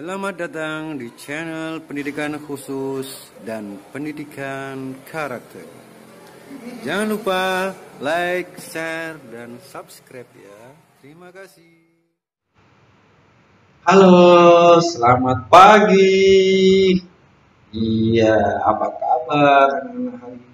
Selamat datang di channel pendidikan khusus dan pendidikan karakter. Jangan lupa like, share, dan subscribe ya. Terima kasih. Halo, selamat pagi. Iya, apa kabar hari ini?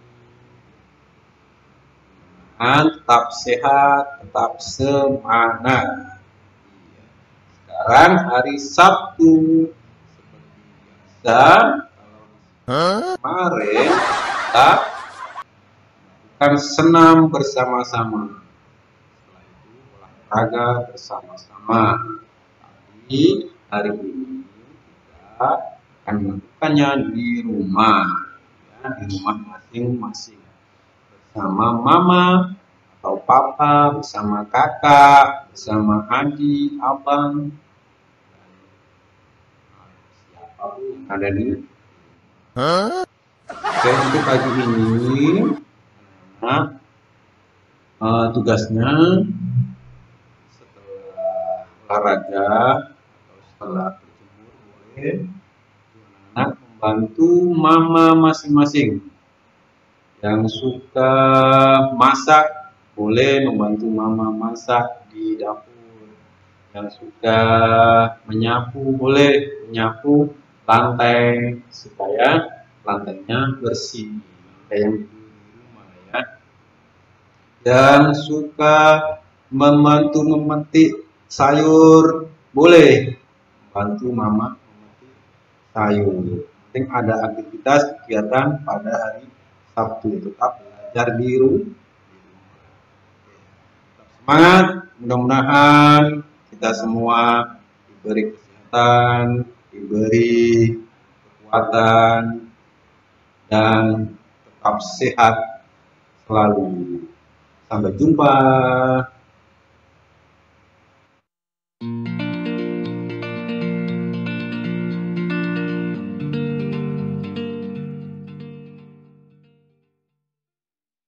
Tetap sehat, tetap semangat. Sekarang hari Sabtu. Seperti biasa, kemarin kita akan senam bersama-sama. Setelah itu olahraga bersama-sama. Tapi hari ini kita akan melakukannya di rumah, ya, di rumah masing-masing bersama mama atau papa, bersama kakak, bersama adik, abang, siapapun yang ada di. Oke, untuk pagi ini, nah, tugasnya setelah olahraga atau setelah berjemur boleh anak membantu mama masing-masing. Yang suka masak boleh membantu mama masak di dapur. Yang suka menyapu boleh menyapu lantai supaya lantainya bersih, kayak yang di rumah ya. Yang suka membantu memetik sayur boleh bantu mama memetik sayur. Penting ada aktivitas kegiatan pada hari Sabtu, tetap belajar di rumah. Semangat, mudah-mudahan kita semua diberi kesehatan, diberi kekuatan, dan tetap sehat selalu. Sampai jumpa.